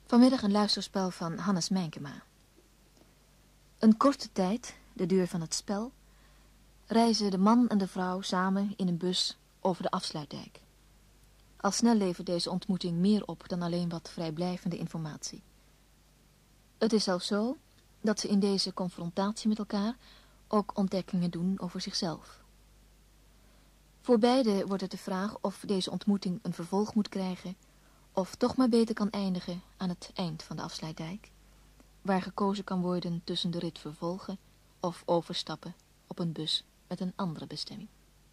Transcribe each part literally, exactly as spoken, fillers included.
Vanmiddag een luisterspel van Hannes Menkema. Een korte tijd, de duur van het spel, reizen de man en de vrouw samen in een bus over de Afsluitdijk. Al snel levert deze ontmoeting meer op dan alleen wat vrijblijvende informatie. Het is zelfs zo dat ze in deze confrontatie met elkaar ook ontdekkingen doen over zichzelf. Voor beide wordt het de vraag of deze ontmoeting een vervolg moet krijgen of toch maar beter kan eindigen aan het eind van de Afsluitdijk, waar gekozen kan worden tussen de rit vervolgen of overstappen op een bus met een andere bestemming.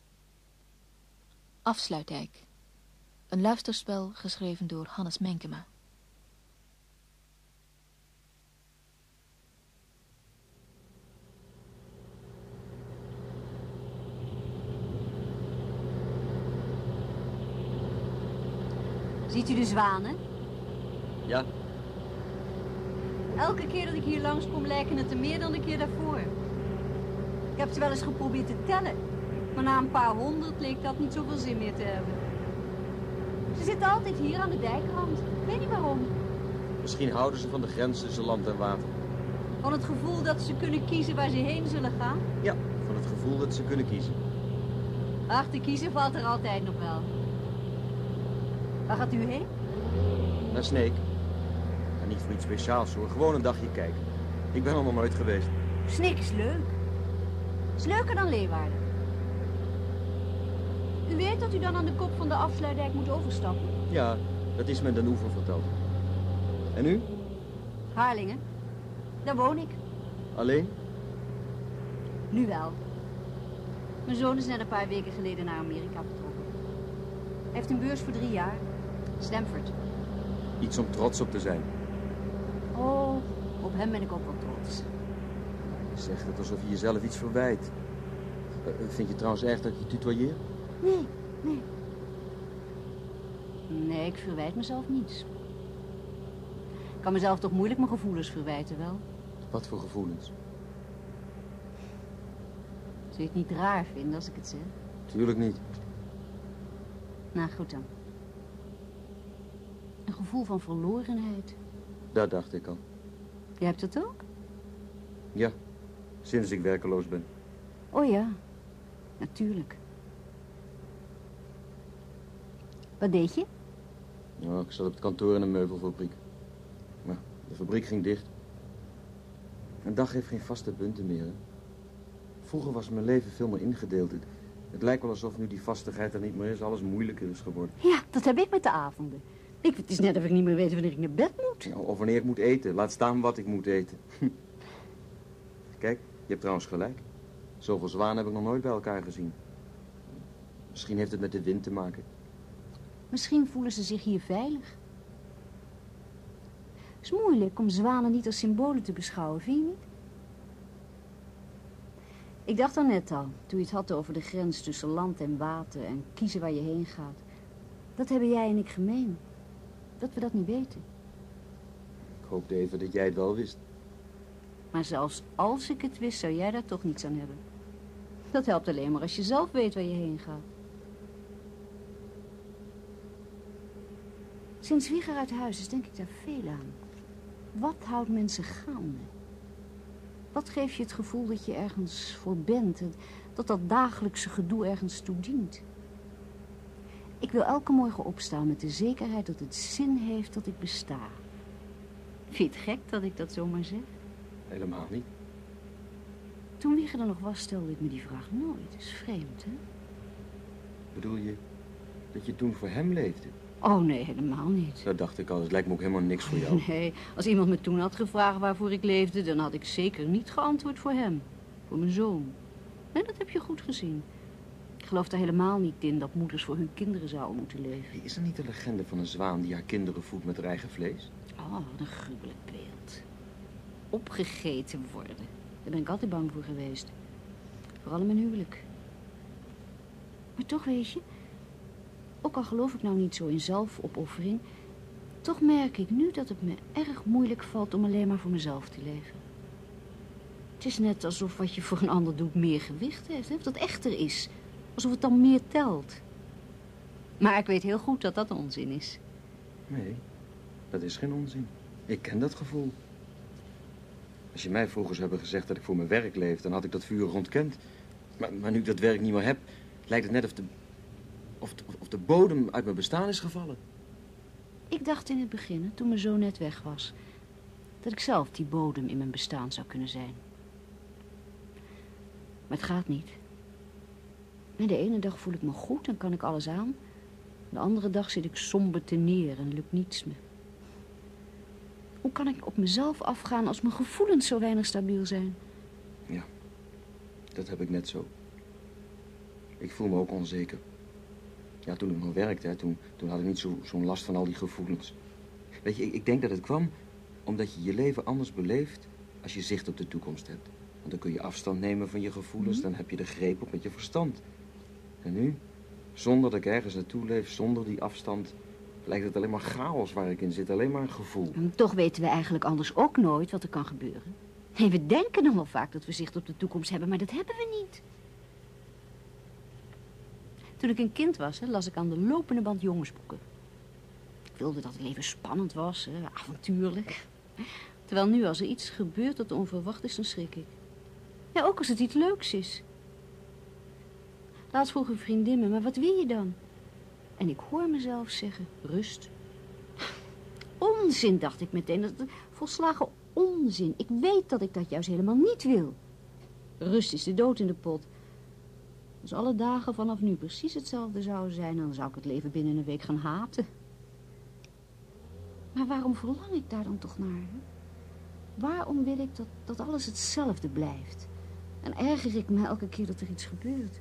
Afsluitdijk. Een luisterspel geschreven door Hannes Menkema. Ziet u de zwanen? Ja. Elke keer dat ik hier langskom lijken het er meer dan de keer daarvoor. Ik heb ze wel eens geprobeerd te tellen. Maar na een paar honderd leek dat niet zoveel zin meer te hebben. Ze zitten altijd hier aan de dijkrand. Ik weet niet waarom. Misschien houden ze van de grens tussen land en water. Van het gevoel dat ze kunnen kiezen waar ze heen zullen gaan? Ja, van het gevoel dat ze kunnen kiezen. Ach, te kiezen valt er altijd nog wel. Waar gaat u heen? Naar Sneek. En niet voor iets speciaals hoor, gewoon een dagje kijken. Ik ben er nog nooit geweest. Sneek is leuk. Is leuker dan Leeuwarden. U weet dat u dan aan de kop van de Afsluitdijk moet overstappen? Ja, dat is me Den Oever verteld. En u? Harlingen. Daar woon ik. Alleen? Nu wel. Mijn zoon is net een paar weken geleden naar Amerika vertrokken. Hij heeft een beurs voor drie jaar. Stanford. Iets om trots op te zijn. Oh, op hem ben ik ook wel trots. Je zegt het alsof je jezelf iets verwijt. Uh, vind je trouwens erg dat je tutoieert? Nee, nee. Nee, ik verwijt mezelf niets. Ik kan mezelf toch moeilijk mijn gevoelens verwijten, wel? Wat voor gevoelens? Zul je het niet raar vinden als ik het zeg? Tuurlijk niet. Nou, goed dan. Een gevoel van verlorenheid. Dat dacht ik al. Je hebt het ook? Ja, sinds ik werkeloos ben. Oh ja, natuurlijk. Wat deed je? Nou, ik zat op het kantoor in een meubelfabriek. Maar de fabriek ging dicht. Een dag heeft geen vaste punten meer. Hè? Vroeger was mijn leven veel meer ingedeeld. Het, het lijkt wel alsof nu die vastigheid er niet meer is, alles moeilijker is geworden. Ja, dat heb ik met de avonden. Ik, het is net of ik niet meer weet wanneer ik naar bed moet. Nou, of wanneer ik moet eten. Laat staan wat ik moet eten. Kijk, je hebt trouwens gelijk. Zoveel zwanen heb ik nog nooit bij elkaar gezien. Misschien heeft het met de wind te maken. Misschien voelen ze zich hier veilig. Het is moeilijk om zwanen niet als symbolen te beschouwen, vind je niet? Ik dacht dan net al, toen je het had over de grens tussen land en water en kiezen waar je heen gaat. Dat hebben jij en ik gemeen. Dat we dat niet weten. Ik hoopte even dat jij het wel wist. Maar zelfs als ik het wist, zou jij daar toch niets aan hebben. Dat helpt alleen maar als je zelf weet waar je heen gaat. Sinds Wieger uit huis is, denk ik daar veel aan. Wat houdt mensen gaande? Wat geeft je het gevoel dat je ergens voor bent? Dat dat dagelijkse gedoe ergens toe dient? Ik wil elke morgen opstaan met de zekerheid dat het zin heeft dat ik besta. Vind je het gek dat ik dat zomaar zeg? Helemaal niet. Toen Wieger er nog was, stelde ik me die vraag nooit. Dat is vreemd, hè? Bedoel je dat je toen voor hem leefde? Oh, nee, helemaal niet. Dat dacht ik al. Het lijkt me ook helemaal niks voor jou. Nee, als iemand me toen had gevraagd waarvoor ik leefde, dan had ik zeker niet geantwoord voor hem. Voor mijn zoon. Nee, dat heb je goed gezien. Ik geloof er helemaal niet in dat moeders voor hun kinderen zouden moeten leven. Is er niet de legende van een zwaan die haar kinderen voedt met haar eigen vlees? Oh, wat een gruwelijk beeld. Opgegeten worden. Daar ben ik altijd bang voor geweest. Vooral in mijn huwelijk. Maar toch, weet je, ook al geloof ik nou niet zo in zelfopoffering, toch merk ik nu dat het me erg moeilijk valt om alleen maar voor mezelf te leven. Het is net alsof wat je voor een ander doet meer gewicht heeft, hè? Of dat echter is. Alsof het dan meer telt. Maar ik weet heel goed dat dat onzin is. Nee, dat is geen onzin. Ik ken dat gevoel. Als je mij vroeger zou hebben gezegd dat ik voor mijn werk leef, dan had ik dat vurig ontkend. Maar, maar nu ik dat werk niet meer heb, lijkt het net of de, of, de, of de bodem uit mijn bestaan is gevallen. Ik dacht in het begin, toen mijn zoon net weg was, dat ik zelf die bodem in mijn bestaan zou kunnen zijn. Maar het gaat niet. En de ene dag voel ik me goed en kan ik alles aan. De andere dag zit ik somber te neer en lukt niets me. Hoe kan ik op mezelf afgaan als mijn gevoelens zo weinig stabiel zijn? Ja, dat heb ik net zo. Ik voel me ook onzeker. Ja, toen ik nog werkte, hè, toen, toen had ik niet zo, zo'n last van al die gevoelens. Weet je, ik, ik denk dat het kwam omdat je je leven anders beleeft als je zicht op de toekomst hebt. Want dan kun je afstand nemen van je gevoelens, mm-hmm. Dan heb je de greep op met je verstand. En nu, zonder dat ik ergens naartoe leef, zonder die afstand, lijkt het alleen maar chaos waar ik in zit, alleen maar een gevoel. En toch weten we eigenlijk anders ook nooit wat er kan gebeuren. Nee, we denken nog wel vaak dat we zicht op de toekomst hebben, maar dat hebben we niet. Toen ik een kind was, hè, las ik aan de lopende band jongensboeken. Ik wilde dat het leven spannend was, hè, avontuurlijk. Terwijl nu, als er iets gebeurt dat onverwacht is, dan schrik ik. Ja, ook als het iets leuks is. Laatst vroeg een vriendin me, maar wat wil je dan? En ik hoor mezelf zeggen, rust. Onzin, dacht ik meteen. Dat is volslagen onzin. Ik weet dat ik dat juist helemaal niet wil. Rust is de dood in de pot. Als alle dagen vanaf nu precies hetzelfde zouden zijn, dan zou ik het leven binnen een week gaan haten. Maar waarom verlang ik daar dan toch naar? Hè? Waarom wil ik dat, dat alles hetzelfde blijft? En erger ik me elke keer dat er iets gebeurt.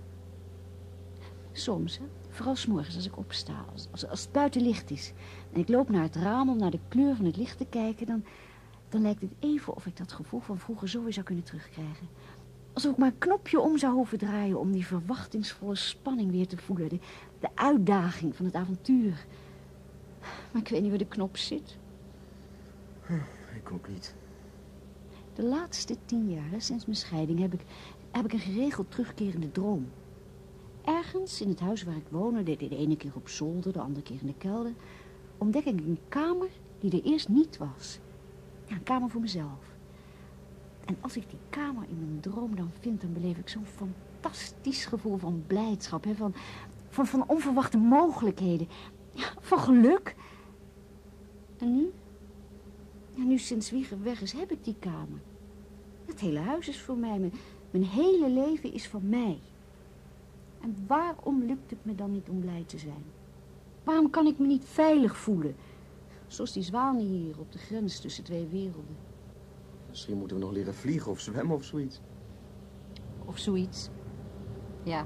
Soms, hè, vooral 's morgens als ik opsta, als, als, als het buiten licht is en ik loop naar het raam om naar de kleur van het licht te kijken, dan, dan lijkt het even of ik dat gevoel van vroeger zo weer zou kunnen terugkrijgen. Alsof ik maar een knopje om zou hoeven draaien om die verwachtingsvolle spanning weer te voelen. De, de uitdaging van het avontuur. Maar ik weet niet waar de knop zit. Ik ook niet. De laatste tien jaar, sinds mijn scheiding, heb ik, heb ik een geregeld terugkerende droom. Ergens in het huis waar ik woonde, de, de ene keer op zolder, de andere keer in de kelder, ontdek ik een kamer die er eerst niet was. Ja, een kamer voor mezelf. En als ik die kamer in mijn droom dan vind, dan beleef ik zo'n fantastisch gevoel van blijdschap, hè, van, van, van onverwachte mogelijkheden, ja, van geluk. En nu? Ja, nu sinds Wieger weg is, heb ik die kamer. Het hele huis is voor mij, mijn, mijn hele leven is van mij. En waarom lukt het me dan niet om blij te zijn? Waarom kan ik me niet veilig voelen? Zoals die zwanen hier op de grens tussen twee werelden. Misschien moeten we nog leren vliegen of zwemmen of zoiets. Of zoiets. Ja.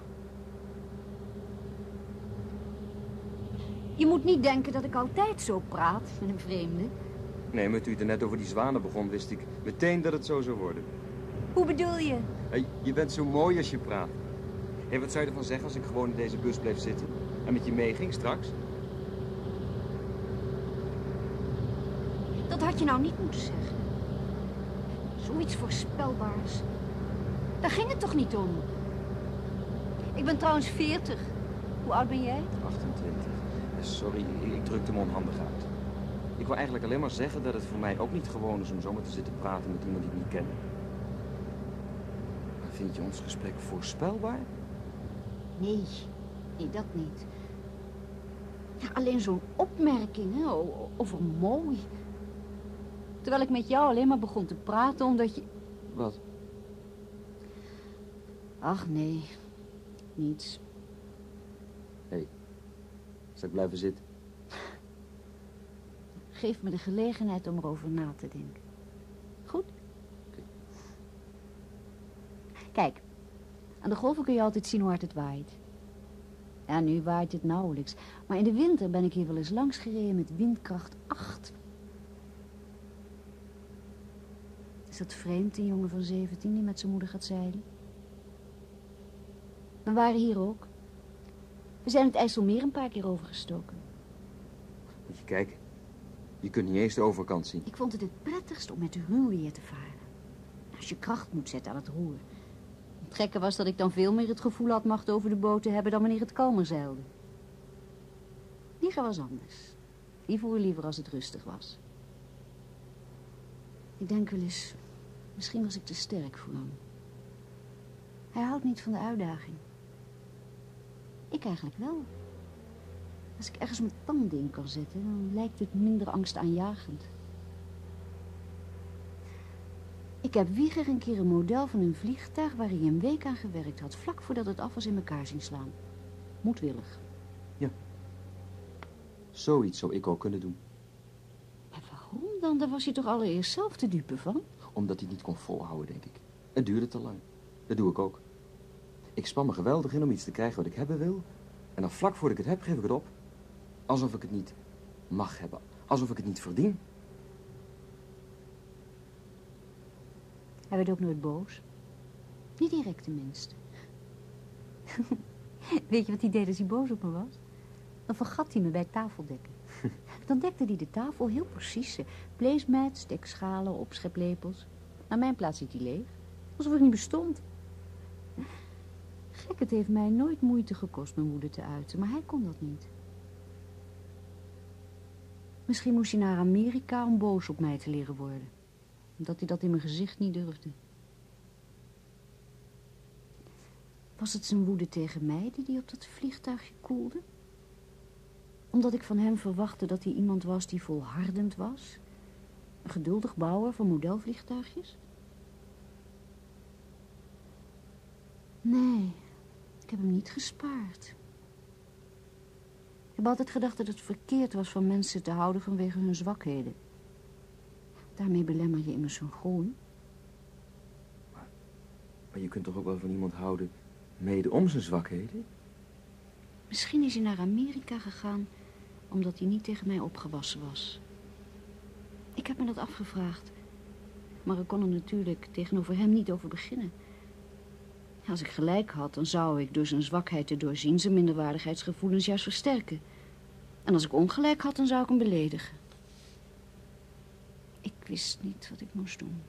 Je moet niet denken dat ik altijd zo praat met een vreemde. Nee, maar toen je er net over die zwanen begon, wist ik meteen dat het zo zou worden. Hoe bedoel je? Hey, je bent zo mooi als je praat. Hé, wat zou je ervan zeggen als ik gewoon in deze bus bleef zitten en met je meeging straks? Dat had je nou niet moeten zeggen. Zoiets voorspelbaars. Daar ging het toch niet om? Ik ben trouwens veertig. Hoe oud ben jij? achtentwintig. Sorry, ik, ik drukte me onhandig uit. Ik wil eigenlijk alleen maar zeggen dat het voor mij ook niet gewoon is om zomaar te zitten praten met iemand die ik niet ken. Maar vind je ons gesprek voorspelbaar? Nee, nee, dat niet. Ja, alleen zo'n opmerking, hè, over mooi. Terwijl ik met jou alleen maar begon te praten omdat je... Wat? Ach, nee. Niets. Hé, hey, zal ik blijven zitten? Geef me de gelegenheid om erover na te denken. Goed? Okay. Kijk, aan de golven kun je altijd zien hoe hard het waait. Ja, nu waait het nauwelijks. Maar in de winter ben ik hier wel eens langs gereden met windkracht acht. Is dat vreemd, een jongen van zeventien die met zijn moeder gaat zeilen? We waren hier ook. We zijn het IJsselmeer een paar keer overgestoken. Moet je kijken. Je kunt niet eens de overkant zien. Ik vond het het prettigst om met de ruw weer te varen. Als je kracht moet zetten aan het roer. Het gekke was dat ik dan veel meer het gevoel had macht over de boot te hebben dan wanneer het kalmer zeilde. Wieger was anders. Die voer liever als het rustig was. Ik denk wel eens, misschien was ik te sterk voor hem. Hij houdt niet van de uitdaging. Ik eigenlijk wel. Als ik ergens mijn tanden in kan zetten, dan lijkt het minder angstaanjagend. Ik heb Wieger een keer een model van een vliegtuig waar hij een week aan gewerkt had, vlak voordat het af was, in elkaar zien slaan. Moedwillig. Ja. Zoiets zou ik ook kunnen doen. Maar waarom dan? Daar was hij toch allereerst zelf de dupe van? Omdat hij het niet kon volhouden, denk ik. Het duurde te lang. Dat doe ik ook. Ik span me geweldig in om iets te krijgen wat ik hebben wil. En dan vlak voordat ik het heb, geef ik het op. Alsof ik het niet mag hebben. Alsof ik het niet verdien. Hij werd ook nooit boos. Niet direct tenminste. Weet je wat hij deed als hij boos op me was? Dan vergat hij me bij het tafeldekken. Dan dekte hij de tafel heel precies. Placemats, dekschalen, opscheplepels. Naar mijn plaats zit hij leeg. Alsof ik niet bestond. Gek, het heeft mij nooit moeite gekost mijn woede te uiten. Maar hij kon dat niet. Misschien moest hij naar Amerika om boos op mij te leren worden. Omdat hij dat in mijn gezicht niet durfde. Was het zijn woede tegen mij die hij op dat vliegtuigje koelde? Omdat ik van hem verwachtte dat hij iemand was die volhardend was? Een geduldig bouwer van modelvliegtuigjes? Nee, ik heb hem niet gespaard. Ik heb altijd gedacht dat het verkeerd was van mensen te houden vanwege hun zwakheden. Daarmee belemmer je immers hun groei. Maar, maar je kunt toch ook wel van iemand houden, mede om zijn zwakheden? Misschien is hij naar Amerika gegaan omdat hij niet tegen mij opgewassen was. Ik heb me dat afgevraagd. Maar ik kon er natuurlijk tegenover hem niet over beginnen. Als ik gelijk had, dan zou ik door zijn zwakheid te doorzien zijn minderwaardigheidsgevoelens juist versterken. En als ik ongelijk had, dan zou ik hem beledigen. Ik wist niet wat ik moest doen.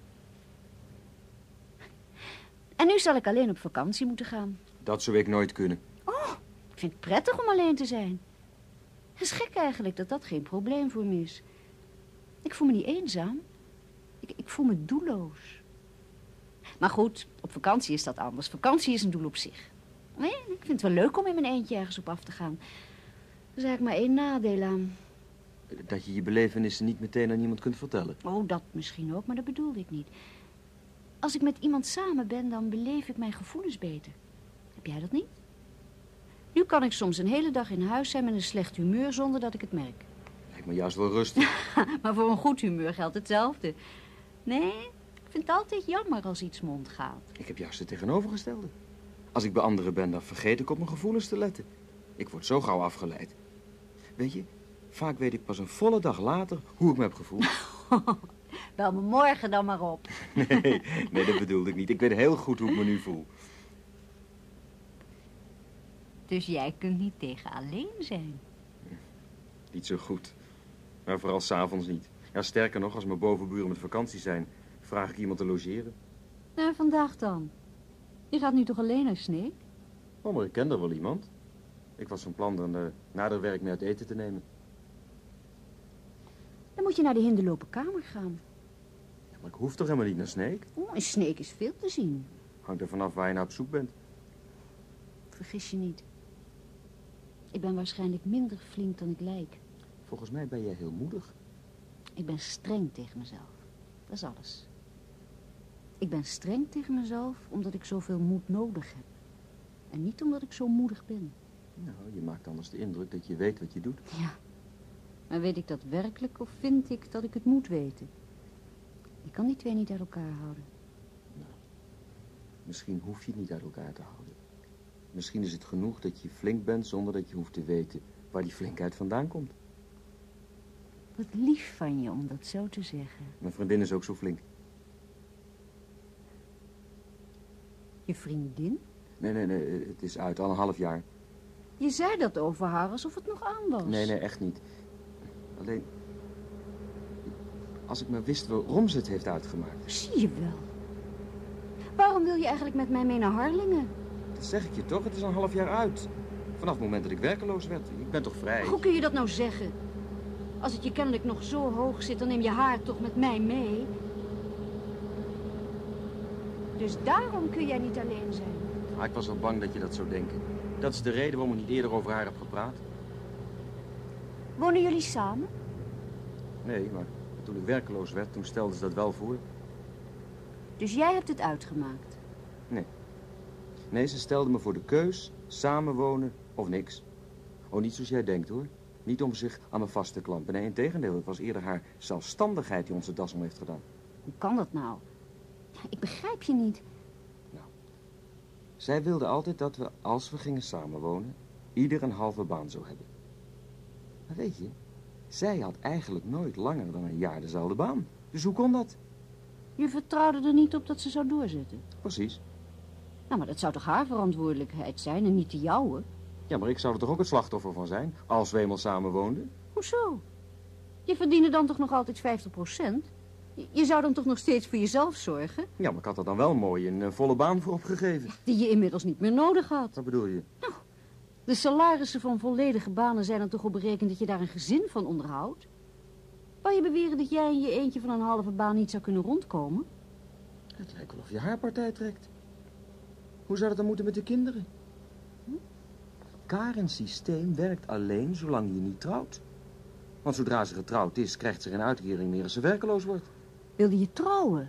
En nu zal ik alleen op vakantie moeten gaan. Dat zou ik nooit kunnen. Oh, ik vind het prettig om alleen te zijn. Het is gek eigenlijk dat dat geen probleem voor me is. Ik voel me niet eenzaam. Ik, ik voel me doelloos. Maar goed, op vakantie is dat anders. Vakantie is een doel op zich. Nee, ik vind het wel leuk om in mijn eentje ergens op af te gaan. Er is eigenlijk maar één nadeel aan. Dat je je belevenissen niet meteen aan iemand kunt vertellen. Oh, dat misschien ook, maar dat bedoelde ik niet. Als ik met iemand samen ben, dan beleef ik mijn gevoelens beter. Heb jij dat niet? Nu kan ik soms een hele dag in huis zijn met een slecht humeur zonder dat ik het merk. Lijkt me juist wel rustig. Maar voor een goed humeur geldt hetzelfde. Nee, ik vind het altijd jammer als iets me ontgaat. Ik heb juist het tegenovergestelde. Als ik bij anderen ben, dan vergeet ik op mijn gevoelens te letten. Ik word zo gauw afgeleid. Weet je, vaak weet ik pas een volle dag later hoe ik me heb gevoeld. Bel me morgen dan maar op. Nee, nee, dat bedoelde ik niet. Ik weet heel goed hoe ik me nu voel. Dus jij kunt niet tegen alleen zijn? Niet zo goed. Maar vooral 's avonds niet. Ja, sterker nog, als mijn bovenburen met vakantie zijn, vraag ik iemand te logeren. Nou, vandaag dan. Je gaat nu toch alleen naar Sneek? Oh, maar ik ken er wel iemand. Ik was van plan er uh, na de werk mee uit eten te nemen. Dan moet je naar de hinderlopen kamer gaan. Ja, maar ik hoef toch helemaal niet naar Sneek? Oh, in Sneek is veel te zien. Hangt er vanaf waar je naar op zoek bent. Vergis je niet. Ik ben waarschijnlijk minder flink dan ik lijk. Volgens mij ben jij heel moedig. Ik ben streng tegen mezelf. Dat is alles. Ik ben streng tegen mezelf omdat ik zoveel moed nodig heb. En niet omdat ik zo moedig ben. Nou, je maakt anders de indruk dat je weet wat je doet. Ja. Maar weet ik dat werkelijk of vind ik dat ik het moet weten? Ik kan die twee niet uit elkaar houden. Nou, misschien hoef je het niet uit elkaar te houden. Misschien is het genoeg dat je flink bent zonder dat je hoeft te weten waar die flinkheid vandaan komt. Wat lief van je om dat zo te zeggen. Mijn vriendin is ook zo flink. Je vriendin? Nee, nee, nee, het is uit, al een half jaar. Je zei dat over haar alsof het nog aan was. Nee, nee, echt niet. Alleen, als ik maar wist waarom ze het heeft uitgemaakt. Zie je wel. Waarom wil je eigenlijk met mij mee naar Harlingen? Dat zeg ik je toch, het is al een half jaar uit. Vanaf het moment dat ik werkeloos werd. Ik ben toch vrij? Hoe kun je dat nou zeggen? Als het je kennelijk nog zo hoog zit, dan neem je haar toch met mij mee. Dus daarom kun jij niet alleen zijn. Ah, ik was al bang dat je dat zou denken. Dat is de reden waarom ik niet eerder over haar heb gepraat. Wonen jullie samen? Nee, maar toen ik werkeloos werd, toen stelde ze dat wel voor. Dus jij hebt het uitgemaakt? Nee. Nee, ze stelde me voor de keus, samenwonen of niks. Oh, niet zoals jij denkt, hoor. Niet om zich aan me vast te klampen. Nee, integendeel, het was eerder haar zelfstandigheid die onze das om heeft gedaan. Hoe kan dat nou? Ik begrijp je niet. Nou, zij wilde altijd dat we, als we gingen samenwonen, ieder een halve baan zou hebben. Maar weet je, zij had eigenlijk nooit langer dan een jaar dezelfde baan. Dus hoe kon dat? Je vertrouwde er niet op dat ze zou doorzetten. Precies. Nou, maar dat zou toch haar verantwoordelijkheid zijn en niet de jouwe? Ja, maar ik zou er toch ook het slachtoffer van zijn, als we eenmaal samen woonden? Hoezo? Je verdiende dan toch nog altijd vijftig procent? Je zou dan toch nog steeds voor jezelf zorgen? Ja, maar ik had er dan wel mooi een uh, volle baan voor opgegeven. Die je inmiddels niet meer nodig had. Wat bedoel je? Nou, de salarissen van volledige banen zijn er toch op berekend dat je daar een gezin van onderhoudt? Wou je beweren dat jij in je eentje van een halve baan niet zou kunnen rondkomen? Het lijkt wel of je haar partij trekt. Hoe zou dat dan moeten met de kinderen? Hm? Karens systeem werkt alleen zolang je niet trouwt. Want zodra ze getrouwd is, krijgt ze geen uitkering meer als ze werkeloos wordt. Wilde je trouwen?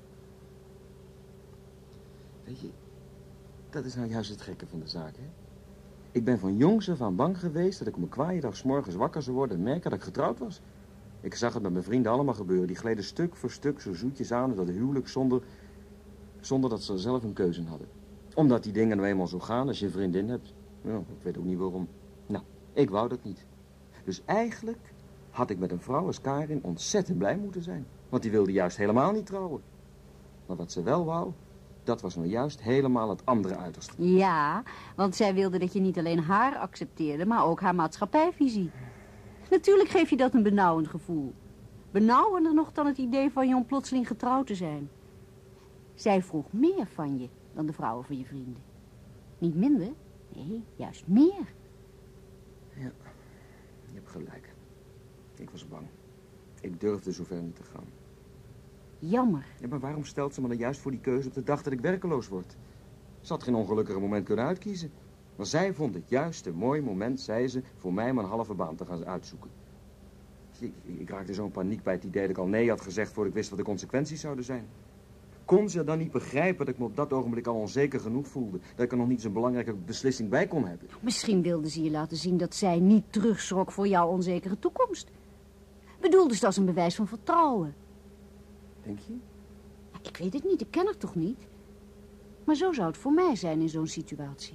Weet je, dat is nou juist het gekke van de zaak, hè? Ik ben van jongs af aan bang geweest dat ik op mijn kwaaie dag 's morgens wakker zou worden en merken dat ik getrouwd was. Ik zag het met mijn vrienden allemaal gebeuren. Die gleden stuk voor stuk zo zoetjes aan dat huwelijk zonder, zonder dat ze zelf een keuze hadden. Omdat die dingen nou eenmaal zo gaan als je een vriendin hebt. Nou, ik weet ook niet waarom. Nou, ik wou dat niet. Dus eigenlijk had ik met een vrouw als Karin ontzettend blij moeten zijn. Want die wilde juist helemaal niet trouwen. Maar wat ze wel wou, dat was nou juist helemaal het andere uiterste. Ja, want zij wilde dat je niet alleen haar accepteerde, maar ook haar maatschappijvisie. Natuurlijk geef je dat een benauwend gevoel. Benauwender nog dan het idee van je om plotseling getrouwd te zijn. Zij vroeg meer van je dan de vrouwen van je vrienden. Niet minder, nee, juist meer. Ja, je hebt gelijk. Ik was bang. Ik durfde zover niet te gaan. Jammer. Ja, maar waarom stelt ze me dan juist voor die keuze op de dag dat ik werkeloos word? Ze had geen ongelukkiger moment kunnen uitkiezen. Maar zij vond het juist een mooi moment, zei ze, voor mij mijn halve baan te gaan uitzoeken. Ik, ik raakte zo'n paniek bij het idee dat ik al nee had gezegd voordat ik wist wat de consequenties zouden zijn. Kon ze dan niet begrijpen dat ik me op dat ogenblik al onzeker genoeg voelde? Dat ik er nog niet zo'n belangrijke beslissing bij kon hebben? Misschien wilde ze je laten zien dat zij niet terugschrok voor jouw onzekere toekomst. Bedoelde ze dat als een bewijs van vertrouwen. Denk je? Ik weet het niet, ik ken haar toch niet. Maar zo zou het voor mij zijn in zo'n situatie.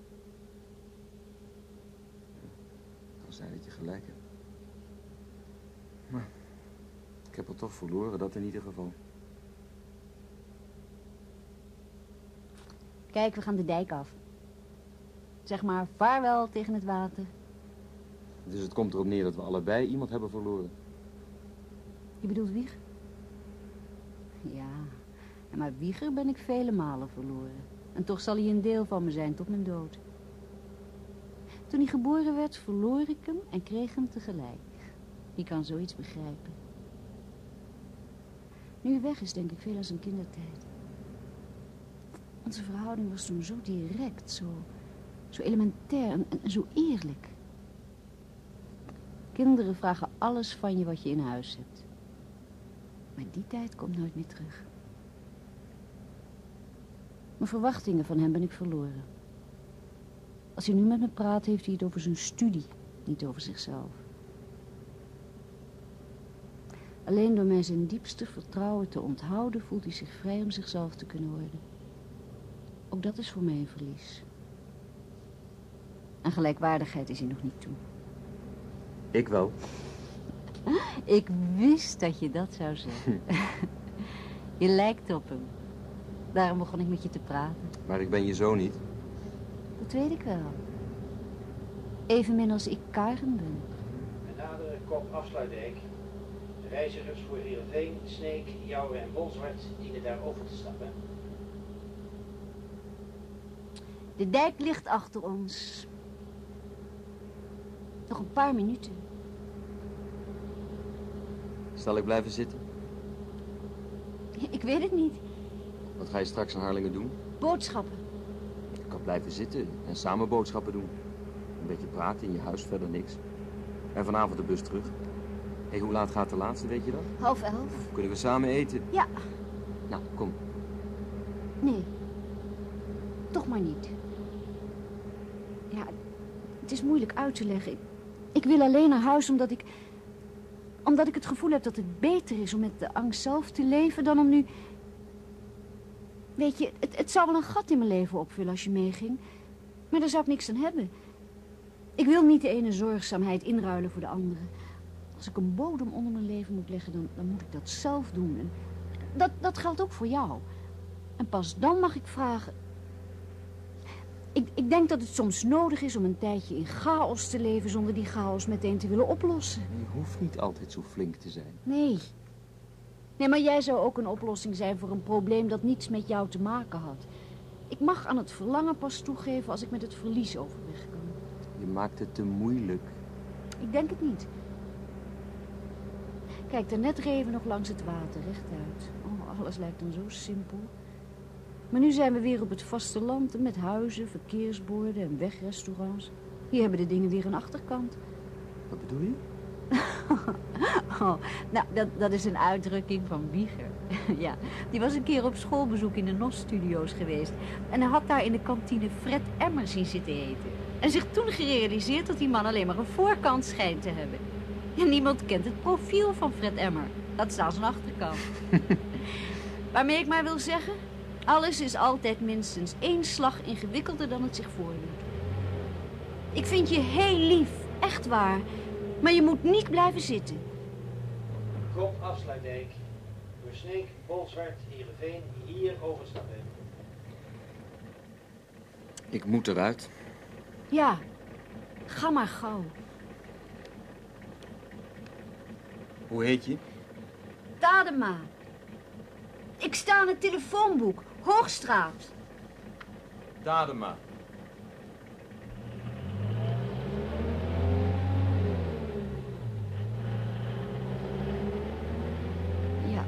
Het kan zijn dat je gelijk hebt. Maar ik heb er toch verloren, dat in ieder geval. Kijk, we gaan de dijk af. Zeg maar vaarwel tegen het water. Dus het komt erop neer dat we allebei iemand hebben verloren. Je bedoelt Wieger? Ja, maar Wieger ben ik vele malen verloren. En toch zal hij een deel van me zijn tot mijn dood. Toen hij geboren werd, verloor ik hem en kreeg hem tegelijk. Wie kan zoiets begrijpen? Nu hij weg is, denk ik veel aan zijn kindertijd. Onze verhouding was toen zo direct, zo, zo elementair en, en zo eerlijk. Kinderen vragen alles van je wat je in huis hebt. Maar die tijd komt nooit meer terug. Mijn verwachtingen van hem ben ik verloren. Als hij nu met me praat, heeft hij het over zijn studie, niet over zichzelf. Alleen door mij zijn diepste vertrouwen te onthouden, voelt hij zich vrij om zichzelf te kunnen worden. Ook dat is voor mij een verlies. En gelijkwaardigheid is hij nog niet toe. Ik wel. Ik wist dat je dat zou zeggen. Je lijkt op hem. Daarom begon ik met je te praten. Maar ik ben je zo niet. Dat weet ik wel. Evenmin als ik Karen ben. We naderen Kop Afsluitdijk. Reizigers voor Heerenveen, Sneek, Jouwe en Bolzwart dienen daar over te stappen. De dijk ligt achter ons. Nog een paar minuten. Zal ik blijven zitten? Ik weet het niet. Wat ga je straks in Harlingen doen? Boodschappen. Ik kan blijven zitten en samen boodschappen doen. Een beetje praten in je huis, verder niks. En vanavond de bus terug. Hé, hey, hoe laat gaat de laatste, weet je dat? Half elf. Kunnen we samen eten? Ja. Nou, kom. Nee. Toch maar niet. Ja, het is moeilijk uit te leggen. Ik, ik wil alleen naar huis omdat ik... Omdat ik het gevoel heb dat het beter is om met de angst zelf te leven dan om nu... Weet je, het, het zou wel een gat in mijn leven opvullen als je meeging. Maar daar zou ik niks aan hebben. Ik wil niet de ene zorgzaamheid inruilen voor de andere. Als ik een bodem onder mijn leven moet leggen, dan, dan moet ik dat zelf doen. En dat, dat geldt ook voor jou. En pas dan mag ik vragen... Ik, ik denk dat het soms nodig is om een tijdje in chaos te leven... zonder die chaos meteen te willen oplossen. Je hoeft niet altijd zo flink te zijn. Nee. Nee, maar jij zou ook een oplossing zijn voor een probleem dat niets met jou te maken had. Ik mag aan het verlangen pas toegeven als ik met het verlies overweg kan. Je maakt het te moeilijk. Ik denk het niet. Kijk, daarnet reven we nog langs het water, rechtuit. Oh, alles lijkt dan zo simpel. Maar nu zijn we weer op het vasteland met huizen, verkeersborden en wegrestaurants. Hier hebben de dingen weer een achterkant. Wat bedoel je? Oh, nou, dat, dat is een uitdrukking van Wieger. Ja, die was een keer op schoolbezoek in de N O S-studio's geweest. En hij had daar in de kantine Fred Emmer zien zitten eten. En zich toen gerealiseerd dat die man alleen maar een voorkant schijnt te hebben. En niemand kent het profiel van Fred Emmer. Dat staat zijn achterkant. Waarmee ik maar wil zeggen... Alles is altijd minstens één slag ingewikkelder dan het zich voordoet. Ik vind je heel lief, echt waar. Maar je moet niet blijven zitten. Kop Afsluitdijk. Door Sneek, Bolsward, Heerenveen, hier overstappen. Ik moet eruit. Ja, ga maar gauw. Hoe heet je? Tadema. Ik sta in het telefoonboek. Hoogstraat. Tadema. Ja.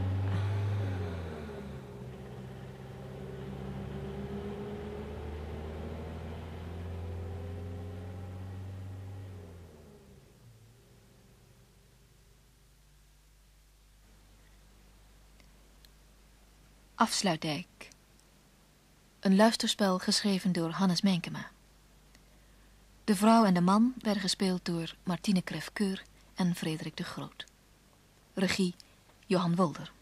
Afsluitdijk. Een luisterspel geschreven door Hannes Menkema. De vrouw en de man werden gespeeld door Martine Krefkeur en Frederik de Groot. Regie Johan Wolder.